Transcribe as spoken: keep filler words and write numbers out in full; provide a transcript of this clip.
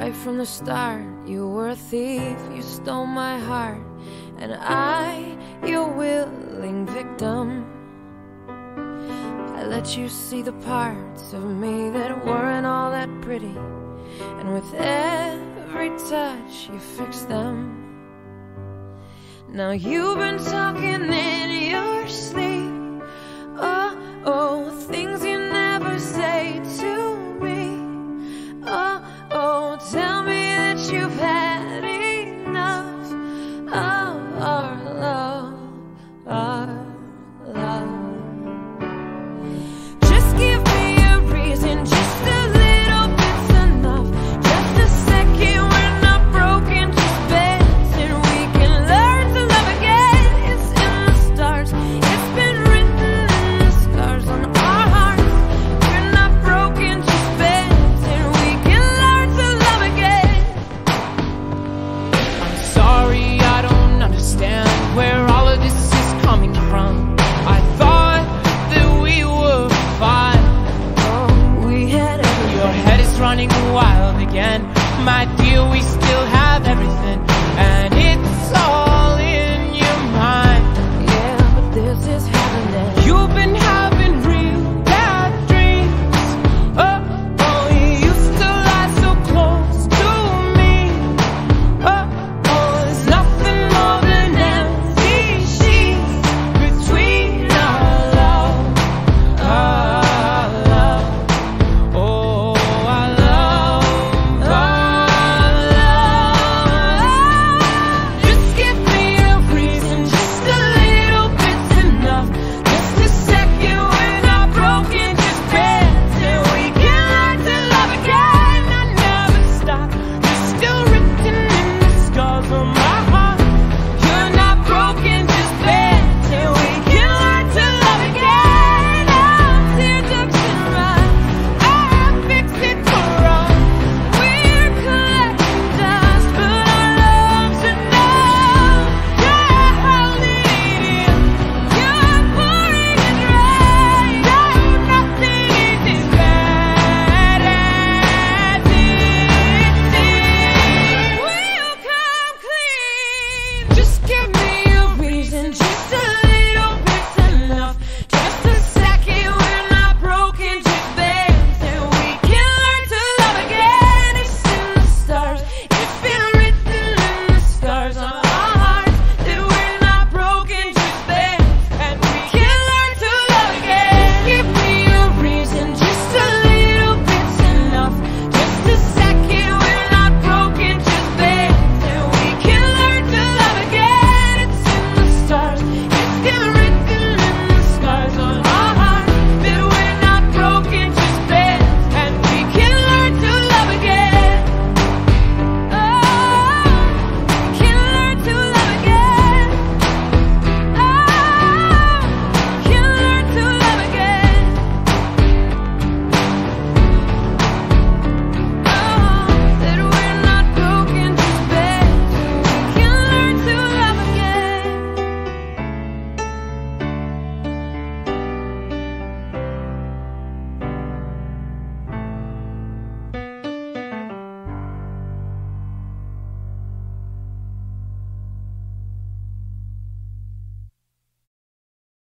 Right from the start, you were a thief, you stole my heart, and I, your willing victim. I let you see the parts of me that weren't all that pretty, and with every touch you fixed them. Now you've been talking in your sleep,